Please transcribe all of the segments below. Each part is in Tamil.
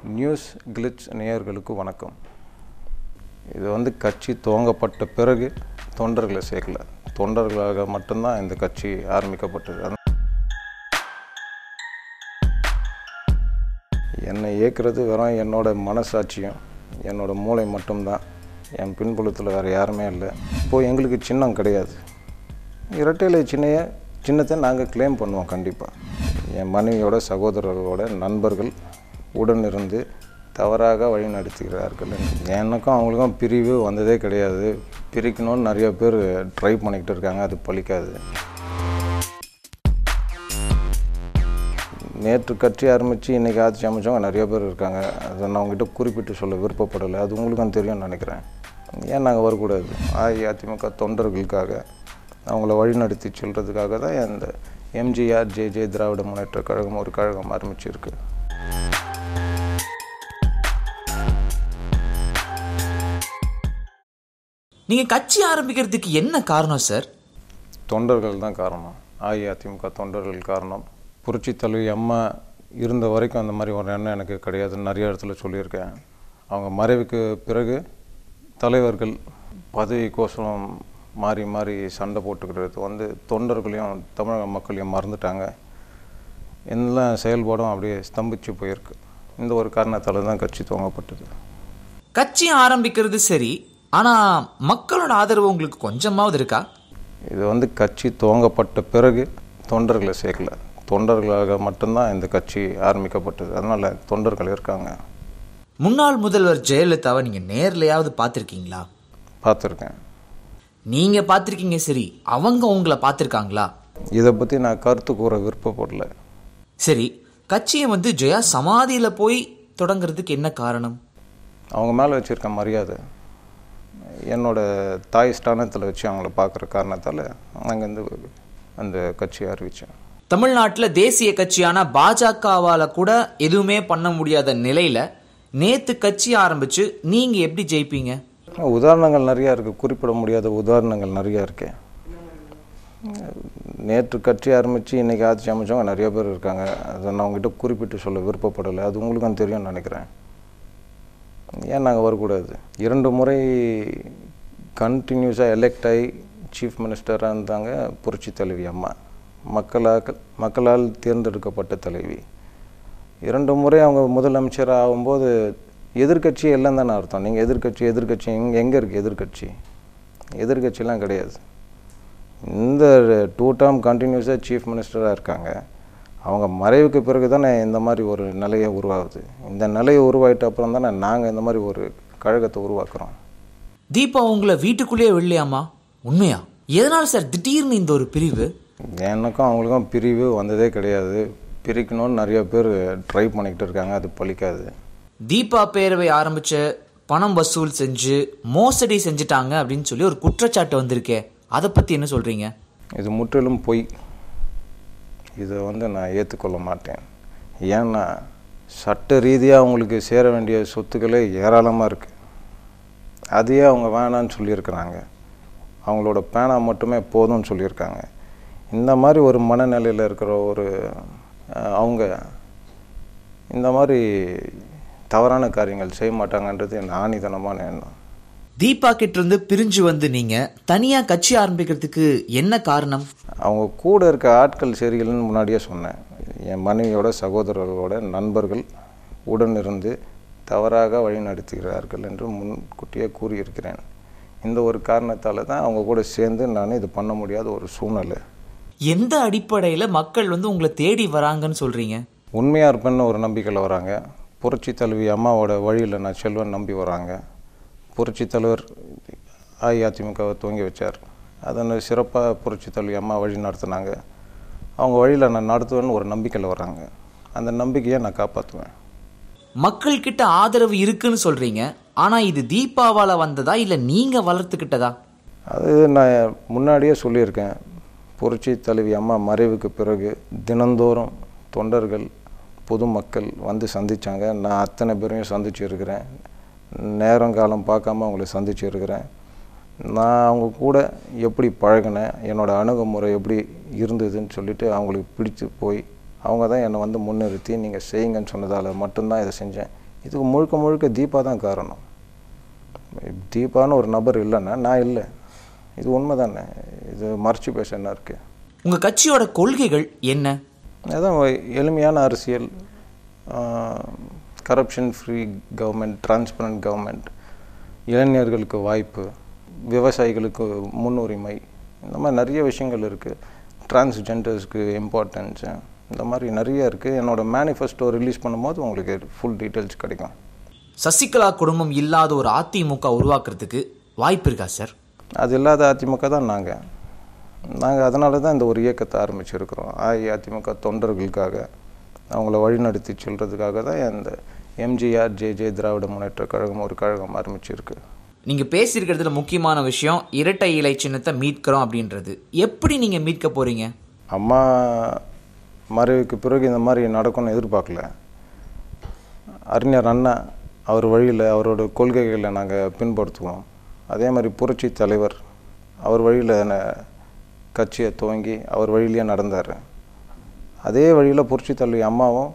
NewsGlitz நேயர்களுக்கு வணக்கம். இது வந்து கட்சி துவங்கப்பட்ட பிறகு தொண்டர்களை சேர்க்கல. தொண்டர்களாக மட்டும்தான் இந்த கட்சி ஆரம்பிக்கப்பட்டது. என்னை இயக்கிறது வெறும் என்னோட மனசாட்சியும் என்னோட மூளை மட்டும்தான். என் பின்புலத்தில் வேறு யாருமே இல்லை. இப்போது எங்களுக்கு சின்னம் கிடையாது. இரட்டைலை சின்னத்தை நாங்கள் கிளைம் பண்ணுவோம். கண்டிப்பாக என் மனைவியோட சகோதரர்களோட நண்பர்கள் உடனிருந்து தவறாக வழி நடத்துகிறார்கள். எனக்கும் அவங்களுக்கும் பிரிவு வந்ததே கிடையாது. பிரிக்கணும்னு நிறைய பேர் ட்ரை பண்ணிக்கிட்டு இருக்காங்க. அது பலிக்காது. நேற்று கட்சி ஆரம்பித்து இன்றைக்கி ஆட்சி அமைச்சவங்க நிறைய பேர் இருக்காங்க. அதை நான் அவங்ககிட்ட குறிப்பிட்டு சொல்ல விருப்பப்படலை. அது உங்களுக்கும் தெரியும்னு நினைக்கிறேன். ஏன் நாங்கள் வரக்கூடாது? அதிமுக தொண்டர்களுக்காக அவங்கள வழிநடத்தி சொல்கிறதுக்காக தான் இந்த எம்ஜிஆர் ஜே திராவிட முன்னேற்ற கழகம் ஒரு கழகம் ஆரம்பிச்சிருக்கு. நீங்கள் கட்சி ஆரம்பிக்கிறதுக்கு என்ன காரணம் சார்? தொண்டர்கள் தான் காரணம். அதிமுக தொண்டர்கள் காரணம். புரட்சி தலைவி அம்மா இருந்த வரைக்கும் அந்த மாதிரி ஒரு எண்ணம் எனக்கு கிடையாதுன்னு நிறைய இடத்துல சொல்லியிருக்கேன். அவங்க மறைவுக்கு பிறகு தலைவர்கள் பதவிக்கோசரம் மாறி சண்டை போட்டுக்கிறது வந்து தொண்டர்களையும் தமிழக மக்களையும் மறந்துட்டாங்க. எல்லா செயல்பாடும் அப்படியே ஸ்தம்பிச்சு போயிருக்கு. இந்த ஒரு காரணத்தால் தான் கட்சி துவங்கப்பட்டது. கட்சி ஆரம்பிக்கிறது சரி, ஆனால் மக்களோட ஆதரவு உங்களுக்கு கொஞ்சமாவது இருக்கா? இது வந்து கட்சி துவங்கப்பட்ட பிறகு தொண்டர்களை சேர்க்கல. தொண்டர்களாக மட்டும்தான் இந்த கட்சி ஆரம்பிக்கப்பட்டது. அதனால் தொண்டர்கள் இருக்காங்க. முன்னாள் முதல்வர் ஜெயலலிதாவை நீங்கள் நேர்லையாவது பார்த்துருக்கீங்களா? பார்த்துருக்கேன். நீங்கள் பார்த்துருக்கீங்க சரி, அவங்க உங்களை பார்த்துருக்காங்களா? இதை பற்றி நான் கருத்து கூற விருப்பப்படல. சரி, கட்சியை வந்து ஜெயா சமாதியில் போய் தொடங்கிறதுக்கு என்ன காரணம்? அவங்க மேலே வச்சுருக்க மரியாதை, என்னோட தாய் ஸ்தானத்தில் வச்சு அவங்கள பார்க்குற காரணத்தால் அங்கேருந்து அந்த கட்சியை அறிவித்தேன். தமிழ்நாட்டில் தேசிய கட்சியான பாஜகவால் கூட எதுவுமே பண்ண முடியாத நிலையில் நேற்று கட்சி ஆரம்பித்து நீங்கள் எப்படி ஜெயிப்பீங்க? உதாரணங்கள் நிறையா இருக்குது. குறிப்பிட முடியாத உதாரணங்கள் நிறையா இருக்கு. நேற்று கட்சி ஆரம்பித்து இன்றைக்கி ஆட்சி அமைச்சவங்க நிறைய பேர் இருக்காங்க. அதை நான் அவங்ககிட்ட குறிப்பிட்டு சொல்ல விருப்பப்படலை. அது உங்களுக்கும் தெரியும்னு நினைக்கிறேன். ஏன் நாங்கள் வரக்கூடாது? 2 முறை கண்டினியூஸாக எலெக்ட் ஆகி சீஃப் மினிஸ்டராக இருந்தாங்க புரட்சி தலைவி அம்மா. மக்களால் தேர்ந்தெடுக்கப்பட்ட தலைவி. 2 முறை அவங்க முதலமைச்சராக ஆகும்போது எதிர்கட்சி எல்லாம் தானே அர்த்தம். நீங்கள் எதிர்கட்சி எங்கே இருக்குது? எதிர்கட்சிலாம் கிடையாது. இந்த 2 டேர்ம் கண்டினியூஸாக சீஃப் மினிஸ்டராக இருக்காங்க. அவங்க மறைவுக்கு பிறகு தானே இந்த மாதிரி ஒரு நிலையை உருவாகுது. இந்த நிலையை உருவாயிட்ட அப்புறம் தானே நாங்கள் இந்த மாதிரி ஒரு கழகத்தை உருவாக்குறோம். தீபா உங்களை வீட்டுக்குள்ளேயே விடலையாமா? உண்மையா? எதனால் சார் திடீர்னு இந்த ஒரு பிரிவு? எனக்கும் அவங்களுக்கும் பிரிவு வந்ததே கிடையாது. பிரிக்கணும்னு நிறைய பேர் ட்ரை பண்ணிக்கிட்டு இருக்காங்க. அது பலிக்காது. தீபா பேரவை ஆரம்பித்து பணம் வசூல் செஞ்சு மோசடி செஞ்சுட்டாங்க அப்படின்னு சொல்லி ஒரு குற்றச்சாட்டு வந்திருக்கே, அதை பற்றி என்ன சொல்கிறீங்க? இது முற்றிலும் பொய். இதை வந்து நான் ஏற்றுக்கொள்ள மாட்டேன். ஏன்னா சட்ட ரீதியாக அவங்களுக்கு சேர வேண்டிய சொத்துக்களே ஏராளமாக இருக்குது. அதையே அவங்க வேணான்னு சொல்லியிருக்கிறாங்க. அவங்களோட பேனா மட்டுமே போதும்னு சொல்லியிருக்காங்க. இந்த மாதிரி ஒரு மனநிலையில் இருக்கிற அவங்க இந்த மாதிரி தவறான காரியங்கள் செய்ய மாட்டாங்கன்றது என் ஆணித்தனமான எண்ணம். தீபா கிட்டேருந்து பிரிஞ்சு வந்து நீங்கள் தனியாக கட்சி ஆரம்பிக்கிறதுக்கு என்ன காரணம்? அவங்க கூட இருக்க ஆட்கள் சரிகள்னு முன்னாடியே சொன்னேன். என் மனைவியோட சகோதரர்களோட நண்பர்கள் உடனிருந்து தவறாக வழி நடத்துகிறார்கள் என்று முன்கூட்டியே கூறியிருக்கிறேன். இந்த ஒரு காரணத்தால் தான் அவங்க கூட சேர்ந்து நான் இது பண்ண முடியாத ஒரு சூழ்நிலை. எந்த அடிப்படையில் மக்கள் வந்து உங்களை தேடி வராங்கன்னு சொல்கிறீங்க? உண்மையாக இருப்பேன்னு ஒரு நம்பிக்கையில் வராங்க. புரட்சி தலைவி அம்மாவோட வழியில் நான் செல்வன் நம்பி வராங்க. புரட்சி தலைவர் அதிமுகவை துவங்கி வச்சார். அதனை சிறப்பாக புரட்சி தலைவி அம்மா வழி நடத்தினாங்க. அவங்க வழியில் நான் நடத்துவேன்னு ஒரு நம்பிக்கையில் வராங்க. அந்த நம்பிக்கையை நான் காப்பாற்றுவேன். மக்கள்கிட்ட ஆதரவு இருக்குன்னு சொல்கிறீங்க, ஆனால் இது தீபாவால் வந்ததா இல்லை நீங்கள் வளர்த்துக்கிட்டதா? அது நான் முன்னாடியே சொல்லியிருக்கேன். புரட்சி தலைவி அம்மா மறைவுக்கு பிறகு தினந்தோறும் தொண்டர்கள் பொதுமக்கள் வந்து சந்தித்தாங்க. நான் அத்தனை பேரையும் சந்திச்சு இருக்கிறேன். நேரங்காலம் பார்க்காம அவங்கள சந்திச்சு இருக்கிறேன். நான் அவங்க கூட எப்படி பழகினேன், என்னோடய அணுகுமுறை எப்படி இருந்ததுன்னு சொல்லிவிட்டு அவங்களுக்கு பிடிச்சி போய் அவங்க தான் என்னை வந்து முன்னிறுத்தி நீங்கள் செய்யுங்கன்னு சொன்னதால் மட்டும்தான் இதை செஞ்சேன். இதுக்கு முழுக்க முழுக்க தீபா தான் காரணம். தீபான்னு ஒரு நபர் இல்லைன்னா நான் இல்லை. இது உண்மை தானே, இது மறைச்சி பேச என்ன இருக்குது? உங்கள் கட்சியோட கொள்கைகள் என்ன? அதான் எளிமையான அரசியல், corruption free government, transparent government, இளைஞர்களுக்கு வாய்ப்பு, விவசாயிகளுக்கு முன்னுரிமை, இந்த மாதிரி நிறைய விஷயங்கள் இருக்குது. டிரான்ஸ்ஜெண்டர்ஸ்க்கு இம்பார்ட்டன்ஸு, இந்த மாதிரி நிறைய இருக்குது. என்னோடய மேனிஃபெஸ்டோ ரிலீஸ் பண்ணும்போது உங்களுக்கு ஃபுல் டீட்டெயில்ஸ் கிடைக்கும். சசிகலா குடும்பம் இல்லாத ஒரு அதிமுக உருவாக்குறதுக்கு வாய்ப்பு இருக்கா சார்? அது இல்லாத அதிமுக தான் நாங்கள் அதனால தான் இந்த ஒரு இயக்கத்தை ஆரம்பிச்சிருக்கிறோம். அதிமுக தொண்டர்களுக்காக, அவங்கள வழிநடத்தி செல்றதுக்காக தான் இந்த எம்ஜிஆர் ஜே திராவிட முன்னேற்ற கழகம் ஒரு கழகம் ஆரம்பிச்சிருக்கு. நீங்கள் பேசியிருக்கிறதுல முக்கியமான விஷயம் இரட்டை இலை சின்னத்தை மீட்கிறோம் அப்படின்றது. எப்படி நீங்கள் மீட்க போகிறீங்க? அம்மா மறைவுக்கு பிறகு இந்த மாதிரி நடக்கும்னு எதிர்பார்க்கல. அறிஞர் அண்ணா அவர் வழியில் அவரோட கொள்கைகளை நாங்கள் பின்பற்றுவோம். அதே மாதிரி புரட்சி தலைவர் அவர் வழியில் கட்சியை துவங்கி அவர் வழியிலேயே நடந்தார். அதே வழியில் புரட்சி தலைவி அம்மாவும்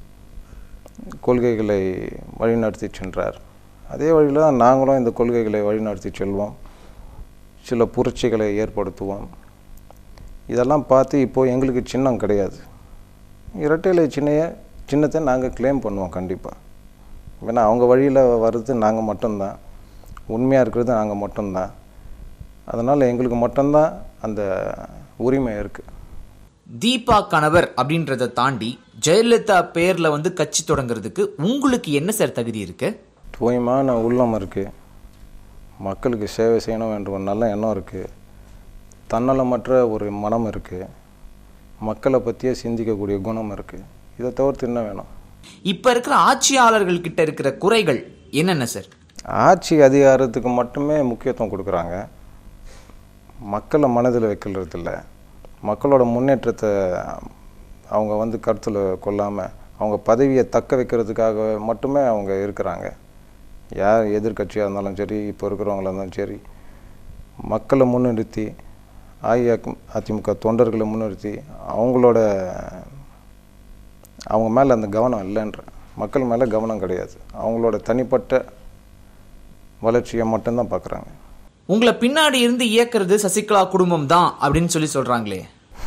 கொள்கைகளை வழிநடத்தி சென்றார். அதே வழியில் தான் நாங்களும் இந்த கொள்கைகளை வழிநடத்தி செல்வோம், சில புரட்சிகளை ஏற்படுத்துவோம். இதெல்லாம் பார்த்து இப்போது எங்களுக்கு சின்னம் கிடையாது. இரட்டை இலை சின்னத்தை நாங்கள் கிளைம் பண்ணுவோம் கண்டிப்பாக. ஏன்னா அவங்க வழியில் வர்றது நாங்கள் மட்டும்தான், உண்மையாக இருக்கிறது நாங்கள் மட்டும்தான். அதனால் எங்களுக்கு மட்டும்தான் அந்த உரிமை இருக்குது. தீபா கணவர் அப்படின்றத தாண்டி ஜெயலலிதா பேரில் கட்சி தொடங்குறதுக்கு உங்களுக்கு என்ன சார் தகுதி இருக்குது? தூய்மையான உள்ளம் இருக்குது, மக்களுக்கு சேவை செய்யணும் என்ற ஒரு நல்ல எண்ணம் இருக்குது, தன்னலமற்ற ஒரு மனம் இருக்குது, மக்களை பற்றியே சிந்திக்கக்கூடிய குணம் இருக்குது. இதை தவிர்த்து என்ன வேணும்? இப்போ இருக்கிற ஆட்சியாளர்கள்கிட்ட இருக்கிற குறைகள் என்னென்ன சார்? ஆட்சி அதிகாரத்துக்கு மட்டுமே முக்கியத்துவம் கொடுக்குறாங்க, மக்களை மனதில் வைக்கிறதில்ல. மக்களோட முன்னேற்றத்தை அவங்க கருத்தில் கொள்ளாமல் அவங்க பதவியை தக்க வைக்கிறதுக்காக மட்டுமே அவங்க இருக்கிறாங்க. யார் எதிர்கட்சியாக இருந்தாலும் சரி, இப்போ இருக்கிறவங்களா இருந்தாலும் சரி, மக்களை முன்னிறுத்தி அதிமுக தொண்டர்களை முன்னிறுத்தி அவங்க மேலே அந்த கவனம் இல்லைன்ற, மக்கள் மேலே கவனம் கிடையாது, அவங்களோட தனிப்பட்ட வளர்ச்சியை மட்டும்தான் பார்க்குறாங்க. உங்களை பின்னாடி இருந்து இயக்கிறது சசிகலா குடும்பம் தான் அப்படின்னு சொல்கிறாங்களே.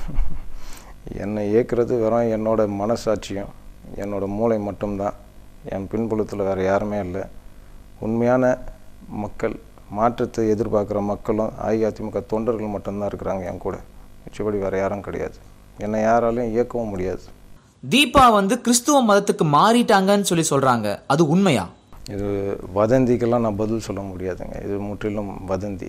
என்னை இயக்கிறது வெறும் என்னோட மனசாட்சியும் என்னோட மூளை மட்டும்தான். என் பின்புலத்தில் வேறு யாருமே இல்லை. உண்மையான மக்கள், மாற்றத்தை எதிர்பார்க்குற மக்களும் அதிமுக தொண்டர்கள் மட்டும்தான் இருக்கிறாங்க என் கூட. மிச்சபடி வேறு யாரும் கிடையாது. என்னை யாராலையும் இயக்கவும் முடியாது. தீபா கிறிஸ்துவ மதத்துக்கு மாறிட்டாங்கன்னு சொல்கிறாங்க, அது உண்மையா? இது வதந்திக்கெல்லாம் நான் பதில் சொல்ல முடியாதுங்க. இது முற்றிலும் வதந்தி.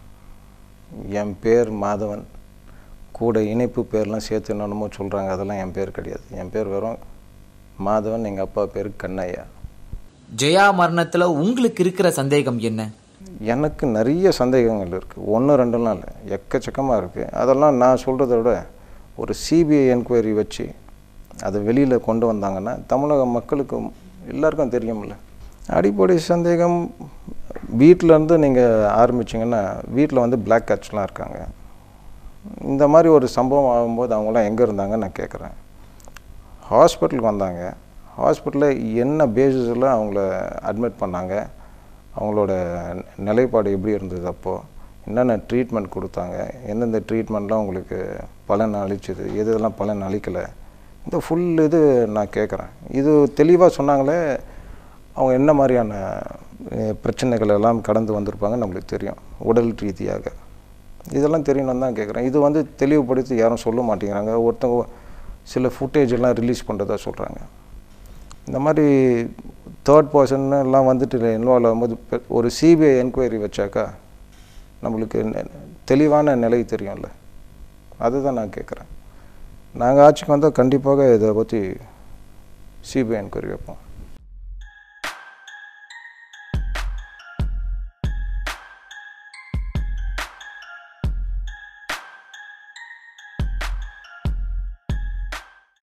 என் பேர் மாதவன், கூட இணைப்பு பேர்லாம் சேர்த்து என்னென்னமோ சொல்கிறாங்க, அதெல்லாம் என் பேர் கிடையாது. என் பேர் வெறும் மாதவன், எங்கள் அப்பா பேர் கண்ணையா. ஜெயா மரணத்தில் உங்களுக்கு இருக்கிற சந்தேகம் என்ன? எனக்கு நிறைய சந்தேகங்கள் இருக்குது, 1-2லாம் இல்லை, எக்கச்சக்கமாக இருக்குது. அதெல்லாம் நான் சொல்கிறத விட ஒரு சிபிஐ என்கொயரி வச்சு அதை வெளியில் கொண்டு வந்தாங்கன்னா தமிழக மக்களுக்கு எல்லாருக்கும் தெரியும்ல. அடிப்படை சந்தேகம், வீட்டிலேருந்து நீங்கள் ஆரம்பிச்சிங்கன்னா வீட்டில் பிளாக் கேட்ச்லாம் இருக்காங்க. இந்த மாதிரி ஒரு சம்பவம் ஆகும்போது அவங்களாம் எங்கே இருந்தாங்கன்னு நான் கேட்குறேன். ஹாஸ்பிட்டலுக்கு வந்தாங்க, ஹாஸ்பிட்டலில் என்ன பேசிஸில் அவங்கள அட்மிட் பண்ணாங்க, அவங்களோட நிலைப்பாடு எப்படி இருந்தது, அப்போது என்னென்ன ட்ரீட்மெண்ட் கொடுத்தாங்க, எந்தெந்த ட்ரீட்மெண்ட்லாம் உங்களுக்கு பலன் அளிச்சது, எதெல்லாம் பலன் அளிக்கலை, இந்த ஃபுல் இது நான் கேட்குறேன். இது தெளிவாக சொன்னாங்களே. அவங்க என்ன மாதிரியான பிரச்சனைகள் எல்லாம் கடந்து வந்திருப்பாங்கன்னு நம்மளுக்கு தெரியும், உடல் ரீதியாக. இதெல்லாம் தெரியணும்னு தான் கேட்குறேன். இது தெளிவுபடுத்தி யாரும் சொல்ல மாட்டேங்கிறாங்க. ஒருத்தவங்க சில ஃபுட்டேஜ் எல்லாம் ரிலீஸ் பண்ணுறதா சொல்கிறாங்க. இந்த மாதிரி தேர்ட் பர்சன் எல்லாம் இன்வால்வ் ஆகும்போது ஒரு சிபிஐ என்கொயரி வச்சாக்கா நம்மளுக்கு தெளிவான நிலை தெரியும்ல. அதுதான் நான் கேட்குறேன். நாங்கள் ஆட்சிக்கு வந்தால் கண்டிப்பாக இதை பற்றி சிபிஐ என்கொயரி வைப்போம்.